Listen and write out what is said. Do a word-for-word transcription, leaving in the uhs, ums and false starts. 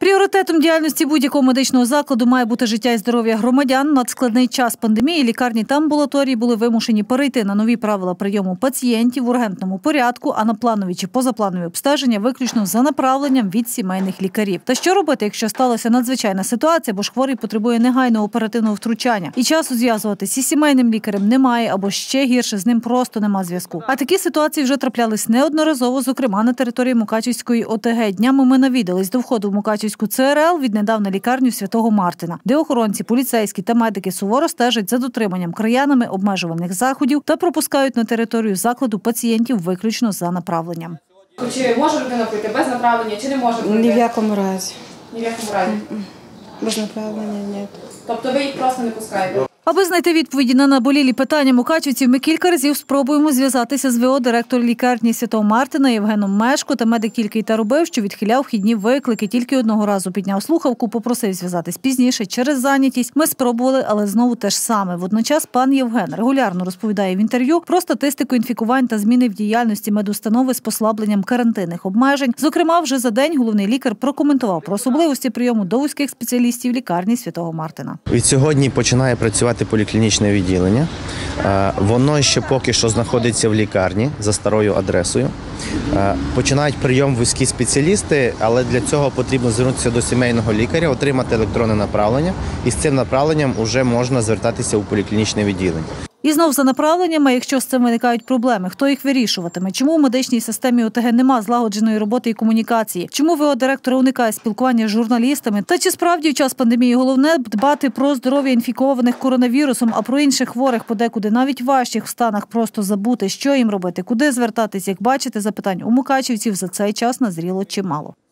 Пріоритетом діяльності будь-якого медичного закладу має бути життя і здоров'я громадян. На складний час пандемії лікарні та амбулаторії були вимушені перейти на нові правила прийому пацієнтів в ургентному порядку, а на планові чи позапланові обстеження виключно за направленням від сімейних лікарів. Та що робити, якщо сталася надзвичайна ситуація, бо ж хворий потребує негайного оперативного втручання? І часу зв'язуватися із сімейним лікарем немає, або ще гірше, з ним просто нема зв'язку. А такі ситуації вже траплялись неодноразово, зокрема на території Мукачівської О Те Ге. Днями ми навідались до входу в Мукачівську Це Ер Ел, віднедавна лікарню Святого Мартина, де охоронці, поліцейські та медики суворо стежать за дотриманням краянами обмежувальних заходів та пропускають на територію закладу пацієнтів виключно за направленням. Чи може людина прийти без направлення, чи не може прийти? Ні в якому разі. Ні в якому разі? Без направлення – ні. Тобто ви їх просто не пускаєте? Аби знайти відповіді на наболілі питання мукачівців, ми кілька разів спробуємо зв'язатися з Ве О директора лікарні Святого Мартина Євгеном Мешко, та медик тільки й та робив, що відхиляв вхідні виклики. Тільки одного разу підняв слухавку, попросив зв'язатись пізніше через зайнятість. Ми спробували, але знову те ж саме. Водночас пан Євген регулярно розповідає в інтерв'ю про статистику інфікувань та зміни в діяльності медустанови з послабленням карантинних обмежень. Зокрема, вже за день головний лікар прокоментував про особливості прийому до вузьких спеціалістів лікарні Святого Мартина. Від сьогодні починає працювати поліклінічне відділення. Воно ще поки що знаходиться в лікарні за старою адресою. Починають прийом вузькі спеціалісти, але для цього потрібно звернутися до сімейного лікаря, отримати електронне направлення, і з цим направленням вже можна звертатися у поліклінічне відділення. І знов за направленнями, якщо з цим виникають проблеми, хто їх вирішуватиме? Чому в медичній системі О Те Ге нема злагодженої роботи і комунікації? Чому Ве О директора уникає спілкування з журналістами? Та чи справді в час пандемії головне дбати про здоров'я інфікованих коронавірусом, а про інших хворих подекуди навіть важчих в станах просто забути, що їм робити, куди звертатись? Як бачите, запитань у мукачівців за цей час назріло чимало.